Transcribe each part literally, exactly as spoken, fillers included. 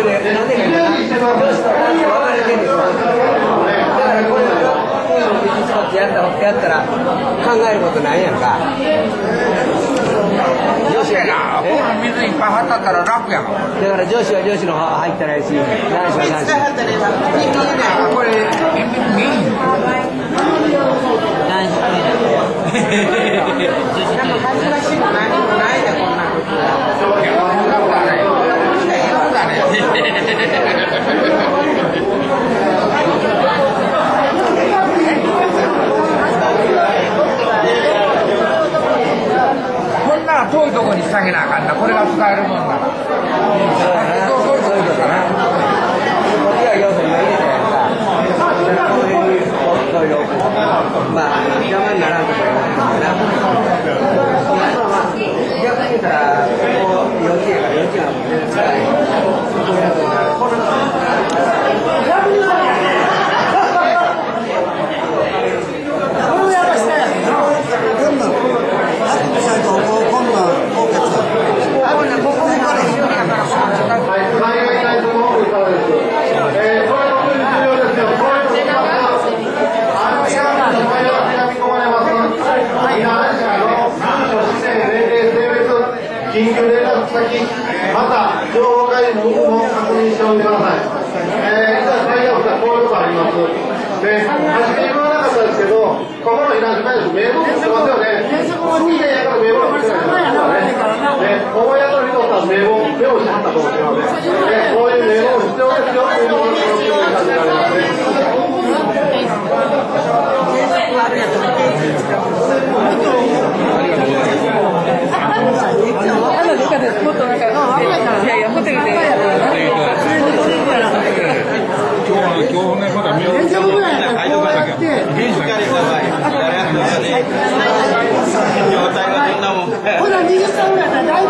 れでなんでかな、上司と男子分かれてるんですよ。だからこれを美術こってやったやったら考えることないやんか。女子はな、水いっぱい張ったったら楽やん。 だから女子は女子の入ったらいいし、男子は男子。 これ見ん。 男子こんな遠いところにしてあげなあかんな。これが使えるもんなら。そうそうそういうことな。 こっちは要するに入れたやんか。この辺にトイレ置く。まあ邪魔にならんところに置くんだな。逆に言ったらここ幼稚園から幼稚園は全然使えない。 緊急連絡先、また情報開示の有無を確認しておいてください。えー、実は最悪はこういうことあります。で、初め言わなかったですけど、ここの避難所名簿ってますよね。水田やから名簿ってないですよね。で、思い当たりとったら名簿、メモしてはったかもしれません。で、こういう名簿も必要ですよということを気にさせられますね。 もっとなんか、いやいや、ホテルで。 今日ね、まだ見よう。 ほら、にじゅっさんぐらいだったらだいぶ。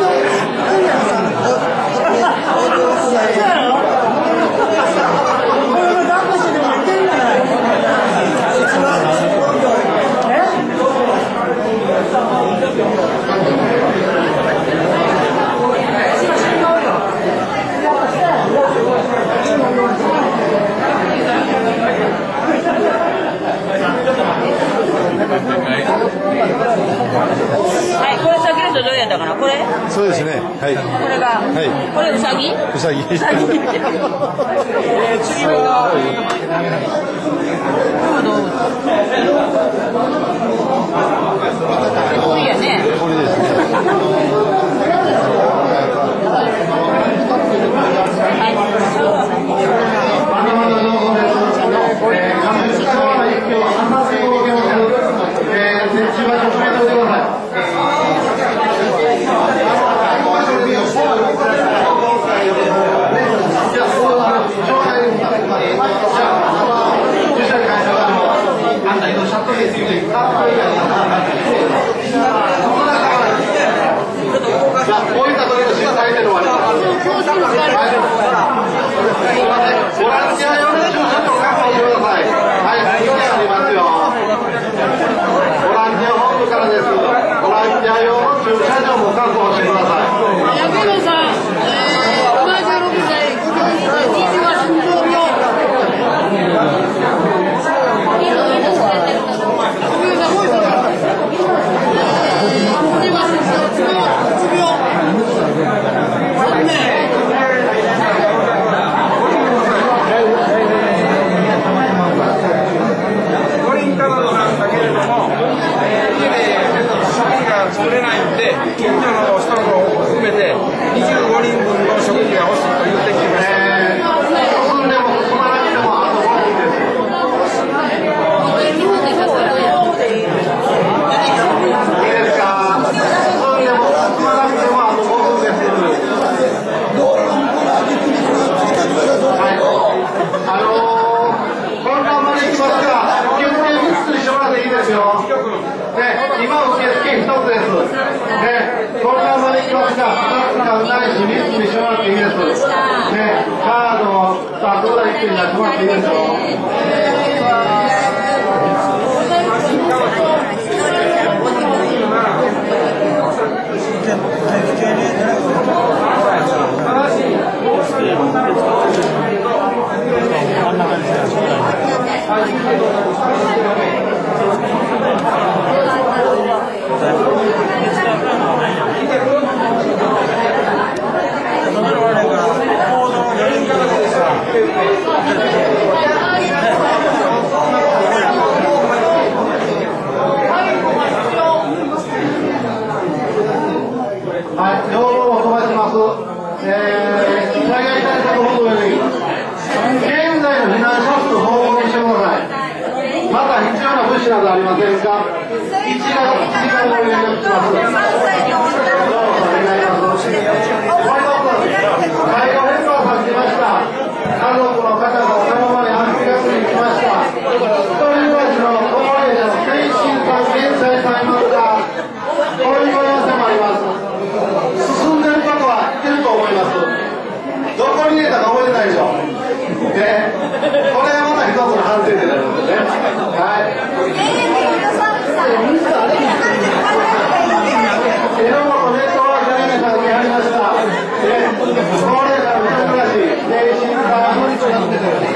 はい、これ先ほどどうやったかな、これ。 そうですね。はい。 これが。 はい。 これうさぎ。 うさぎ。 うさぎ。えー、次は。これやね。 これですね。 作れないんで、近所の人も含めてにじゅうごにんぶんの食事が欲しいと言ってきました。 カードをさあどうだいっていうのやってもらっていいですよ。 はい。 などありませんか？一時間ご連絡します。どうぞお願いします。介護ヘルパーさん来ました。家族の方がお茶の間に安否確認来ました。一人暮らしの高齢者の健診さん、検査さんいますが、こういう問い合わせもあります。進んでる方は来てると思います。どこに入れたか覚えてないでしょ。ね、これはまた一つの反省点になりますね。はい。榎本ネットワークの皆さんにありました。高齢者の人たち、精神科の人やってて。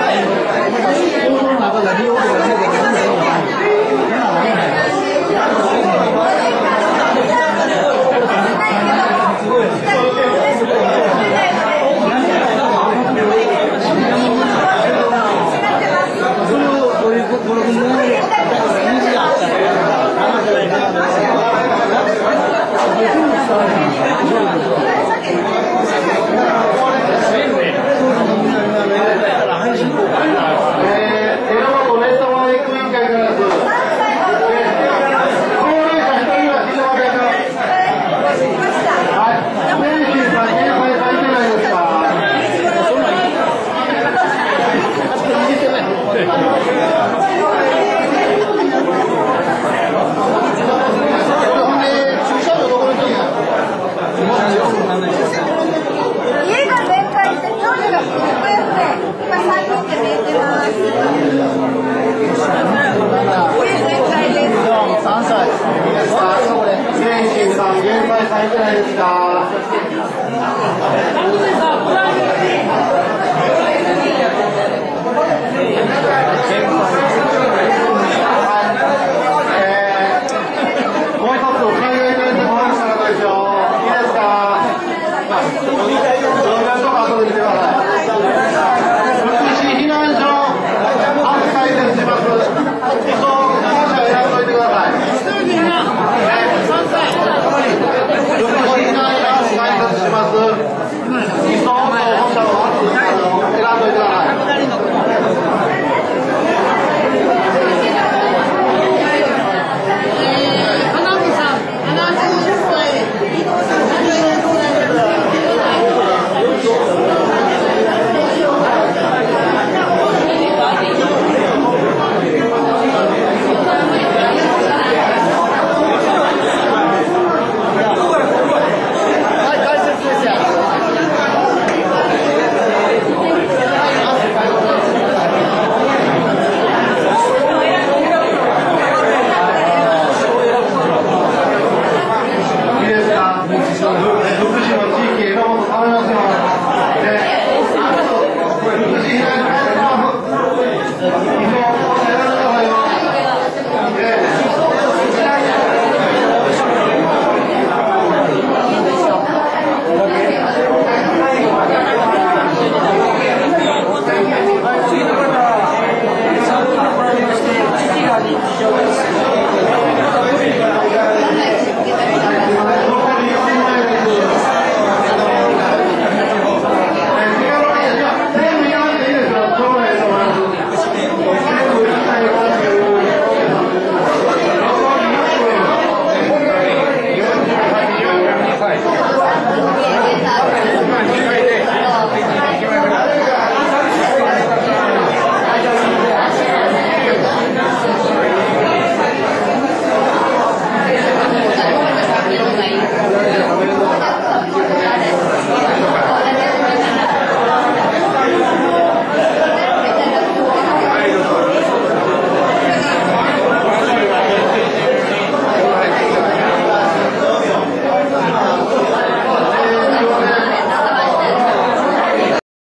さんさい。健診さん、現在さんいくらいですか？